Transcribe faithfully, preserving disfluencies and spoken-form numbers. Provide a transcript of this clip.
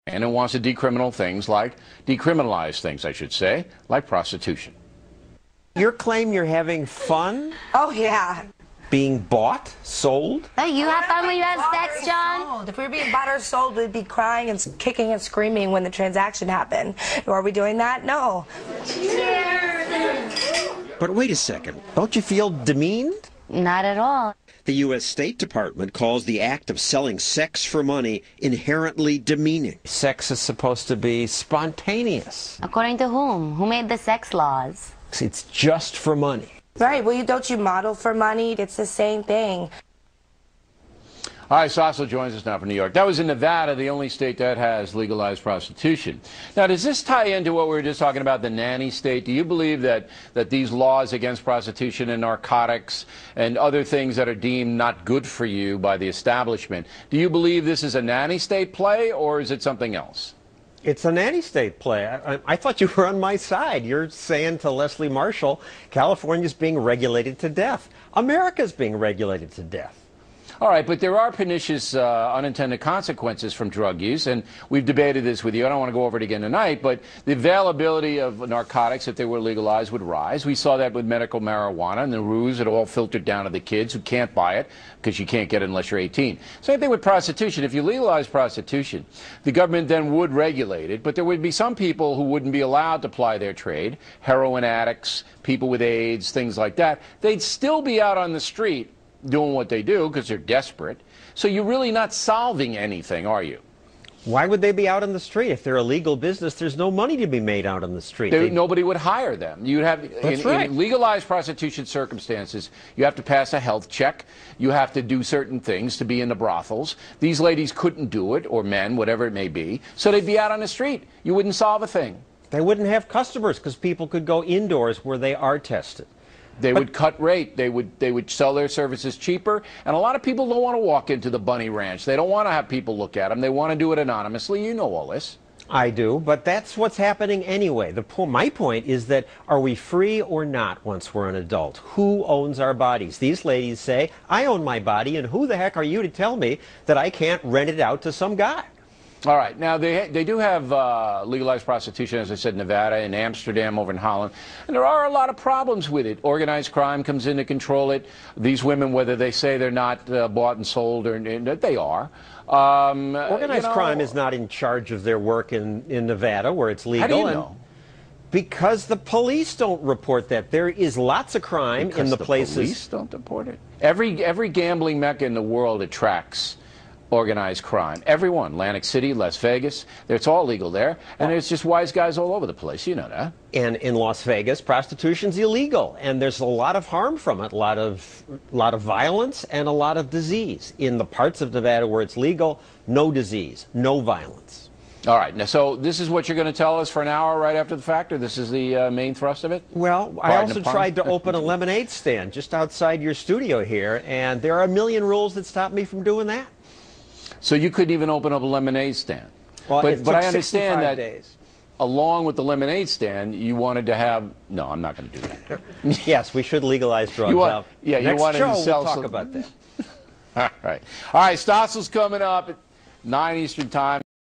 And it wants to decriminal things like, decriminalize things, I should say, like prostitution. Your claim you're having fun? Oh, yeah. Being bought? Sold? Hey, you have fun when you have sex, John? Sold. If we were being bought or sold, we'd be crying and kicking and screaming when the transaction happened. Are we doing that? No. But wait a second. Don't you feel demeaned? Not at all. The U S State Department calls the act of selling sex for money inherently demeaning. Sex is supposed to be spontaneous. According to whom? Who made the sex laws? It's just for money. Right. Well, you, don't you model for money? It's the same thing. All right, Stossel joins us now from New York. That was in Nevada, the only state that has legalized prostitution. Now, does this tie into what we were just talking about, the nanny state? Do you believe that, that these laws against prostitution and narcotics and other things that are deemed not good for you by the establishment, do you believe this is a nanny state play, or is it something else? It's a nanny state play. I, I thought you were on my side. You're saying to Leslie Marshall, California's being regulated to death. America's being regulated to death. All right, but there are pernicious uh, unintended consequences from drug use, and we've debated this with you. I don't want to go over it again tonight, but the availability of narcotics, if they were legalized, would rise. We saw that with medical marijuana and the ruse. It all filtered down to the kids who can't buy it because you can't get it unless you're eighteen. Same thing with prostitution. If you legalize prostitution, the government then would regulate it, but there would be some people who wouldn't be allowed to ply their trade, heroin addicts, people with AIDS, things like that. They'd still be out on the street doing what they do because they're desperate. So you're really not solving anything, are you? Why would they be out on the street? If they're a legal business, there's no money to be made out on the street. They, nobody would hire them. You'd have, That's in, right. in legalized prostitution circumstances, you have to pass a health check. You have to do certain things to be in the brothels. These ladies couldn't do it, or men, whatever it may be, so they'd be out on the street. You wouldn't solve a thing. They wouldn't have customers because people could go indoors where they are tested. They but, would cut rate. They would they would sell their services cheaper. And a lot of people don't want to walk into the Bunny Ranch. They don't want to have people look at them. They want to do it anonymously. You know all this. I do, but that's what's happening anyway. The po my point is that are we free or not once we're an adult? Who owns our bodies? These ladies say, I own my body, and who the heck are you to tell me that I can't rent it out to some guy? All right. Now, they, they do have uh, legalized prostitution, as I said, in Nevada, in Amsterdam, over in Holland. And there are a lot of problems with it. Organized crime comes in to control it. These women, whether they say they're not uh, bought and sold, or they are. Um, Organized you know, crime is not in charge of their work in, in Nevada, where it's legal. How do you and know? Because the police don't report that. There is lots of crime because in the, the places. Police don't report it. Every, every gambling mecca in the world attracts organized crime. Everyone, Atlantic City, Las Vegas, it's all legal there, and there's just wise guys all over the place. You know that. And in Las Vegas, prostitution's illegal, and there's a lot of harm from it, a lot of, lot of violence and a lot of disease. In the parts of Nevada where it's legal, no disease, no violence. All right. Now, so this is what you're going to tell us for an hour right after the fact, or this is the uh, main thrust of it? Well, Pardon I also the pun? tried to open a lemonade stand just outside your studio here, and there are a million rules that stop me from doing that. So you couldn't even open up a lemonade stand. Well, but it but took I understand that days. Along with the lemonade stand, you wanted to have. No, I'm not going to do that. Yes, we should legalize drugs. You want, now, yeah, next you wanted show, to sell we'll talk some, about that. All right. All right, Stossel's coming up at nine Eastern Time.